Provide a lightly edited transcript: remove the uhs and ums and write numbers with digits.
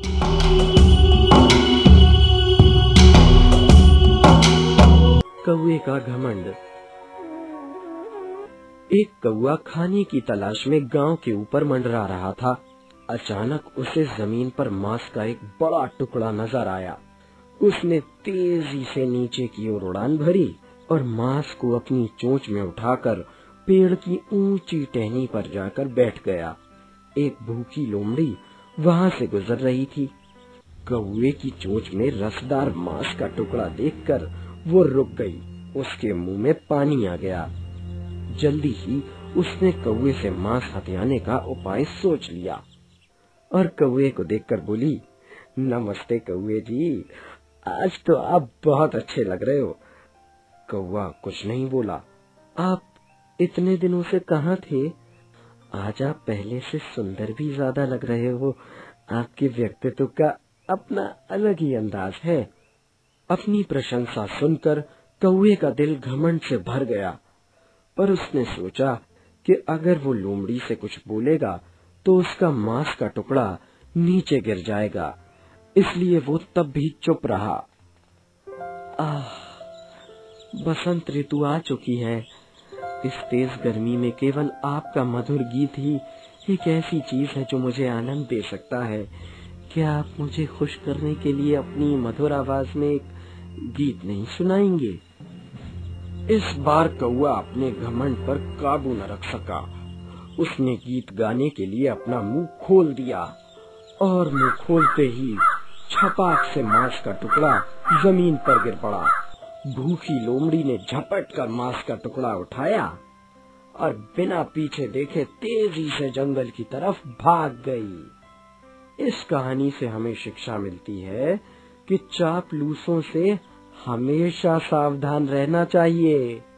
कौवे का घमंड। एक कौवा खाने की तलाश में गांव के ऊपर मंडरा रहा था। अचानक उसे जमीन पर मांस का एक बड़ा टुकड़ा नजर आया। उसने तेजी से नीचे की ओर उड़ान भरी और मांस को अपनी चोंच में उठाकर पेड़ की ऊंची टहनी पर जाकर बैठ गया। एक भूखी लोमड़ी वहां से गुजर रही थी। कौवे की चोंच में रसदार मांस का टुकड़ा देखकर वो रुक गई। उसके मुंह में पानी आ गया। जल्दी ही उसने कौवे से मांस हथियाने का उपाय सोच लिया और कौवे को देखकर बोली, नमस्ते कौवे जी, आज तो आप बहुत अच्छे लग रहे हो। कौवा कुछ नहीं बोला। आप इतने दिनों से कहाँ थे? आज आप पहले से सुंदर भी ज्यादा लग रहे हो। आपके व्यक्तित्व का अपना अलग ही अंदाज है। अपनी प्रशंसा सुनकर कौवे का दिल घमंड से भर गया, पर उसने सोचा कि अगर वो लोमड़ी से कुछ बोलेगा तो उसका मांस का टुकड़ा नीचे गिर जाएगा, इसलिए वो तब भी चुप रहा। बसंत ऋतु आ चुकी है। इस तेज गर्मी में केवल आपका मधुर गीत ही एक ऐसी चीज है जो मुझे आनंद दे सकता है। क्या आप मुझे खुश करने के लिए अपनी मधुर आवाज में एक गीत नहीं सुनाएंगे? इस बार कौवा अपने घमंड पर काबू न रख सका। उसने गीत गाने के लिए अपना मुंह खोल दिया और मुंह खोलते ही छपाक से मांस का टुकड़ा जमीन पर गिर पड़ा। भूखी लोमड़ी ने झपट कर मांस का टुकड़ा उठाया और बिना पीछे देखे तेजी से जंगल की तरफ भाग गई। इस कहानी से हमें शिक्षा मिलती है कि चापलूसों से हमेशा सावधान रहना चाहिए।